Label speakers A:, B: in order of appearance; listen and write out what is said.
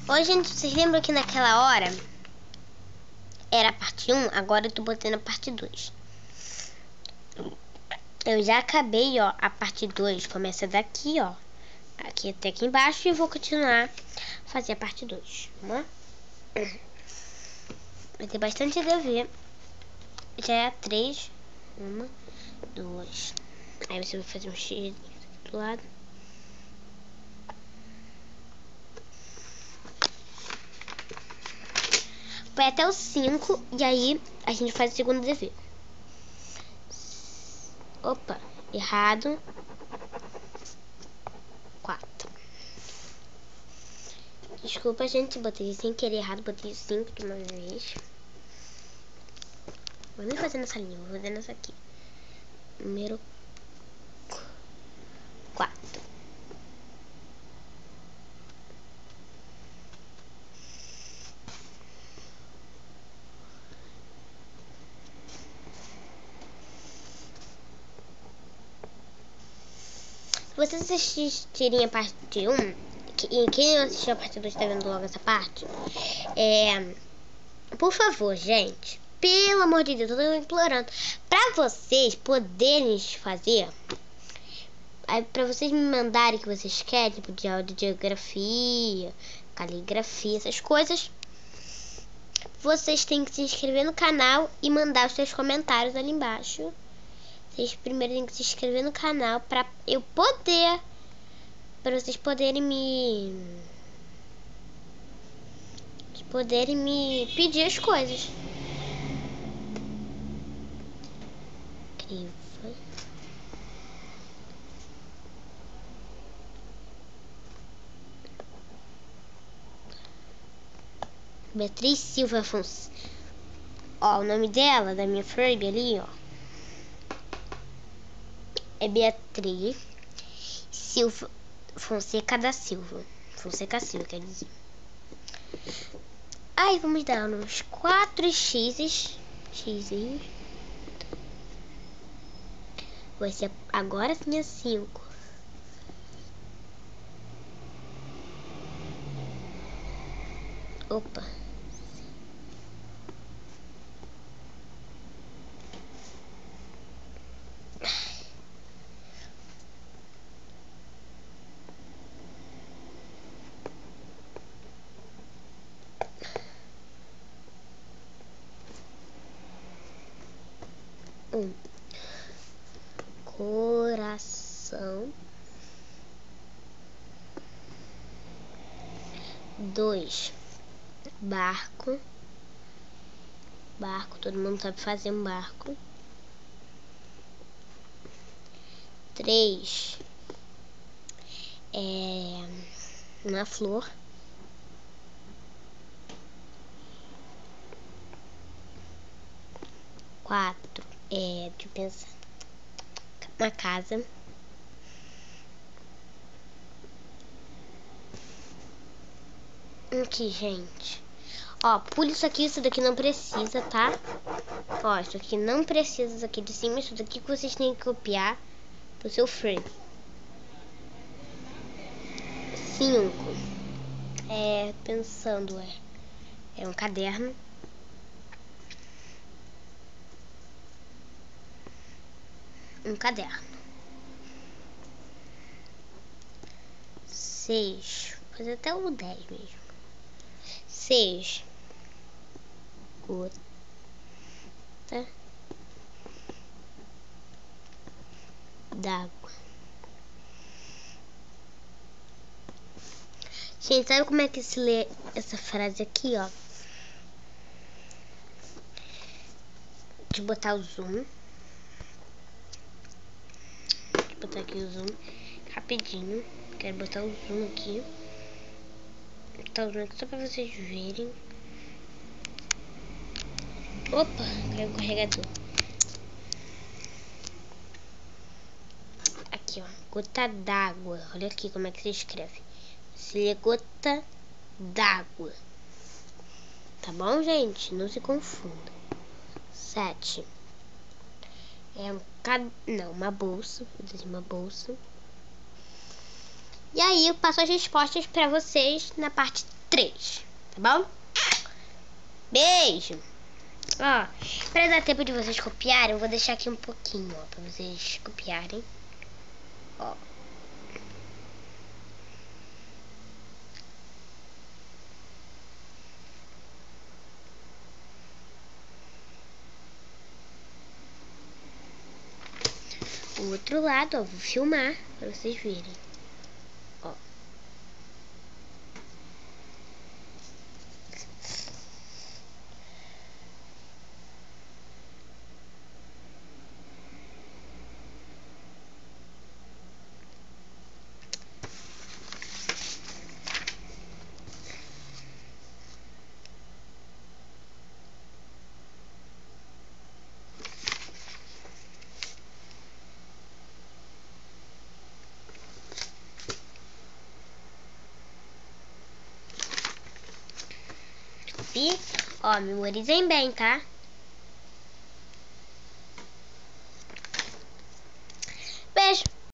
A: Oi, gente, vocês lembram que naquela hora era a parte 1? Agora eu tô botando a parte 2. Eu já acabei, ó, a parte 2. Começa daqui, ó. Aqui até aqui embaixo e vou continuar a fazer a parte 2. Vamos lá? Vai ter bastante dever. Já é a 3. 1, 2. Aí você vai fazer um X do lado. Vai até o 5 e aí a gente faz o segundo dever. Opa, errado. 4. Desculpa, gente, botei sem querer errado, botei o 5 de uma vez. Vou nem fazer nessa linha, vou fazer nessa aqui. Número 4. Se vocês assistirem a parte 1, e quem não assistiu a parte 2 está vendo logo essa parte, por favor, gente, pelo amor de Deus, eu tô implorando, pra vocês poderem fazer, pra vocês me mandarem o que vocês querem, tipo de audiogeografia, caligrafia, essas coisas, vocês têm que se inscrever no canal e mandar os seus comentários ali embaixo. Vocês primeiro têm que se inscrever no canal pra eu poder, pra vocês poderem me pedir as coisas. Incrível. Beatriz Silva Fonseca. Ó, o nome dela, da minha Furby ali, ó, é Beatriz Silva Fonseca da Silva. Fonseca Silva, quer dizer. Aí vamos dar uns 4 x's. Vai ser agora sim a 5. Opa. Coração. 2. Barco. Todo mundo sabe fazer um barco. 3. Uma flor. 4. Deixa eu pensar. Uma casa. 1 aqui, gente. Ó, pula isso daqui não precisa, tá? Ó, isso aqui não precisa, isso aqui de cima, isso daqui que vocês têm que copiar pro seu frame. 5. Pensando, é um caderno. 6. Vou fazer até o 10 mesmo. 6. Gota d'água. Gente, sabe como é que se lê essa frase aqui, ó? Deixa eu botar o zoom. Deixa eu botar aqui o zoom rapidinho. Quero botar o zoom aqui. Vou botar o zoom aqui só pra vocês verem. Opa, caiu o carregador. Aqui, ó, gota d'água. Olha aqui como é que se escreve. Se lê gota d'água. Tá bom, gente? Não se confunda. 7. Uma bolsa. Vou dizer uma bolsa. E aí eu passo as respostas pra vocês na parte 3, tá bom? Beijo! Ó, pra dar tempo de vocês copiarem, eu vou deixar aqui um pouquinho, ó, pra vocês copiarem. Ó. O outro lado, ó, vou filmar pra vocês verem. Ó. E, ó, memorizem bem, tá?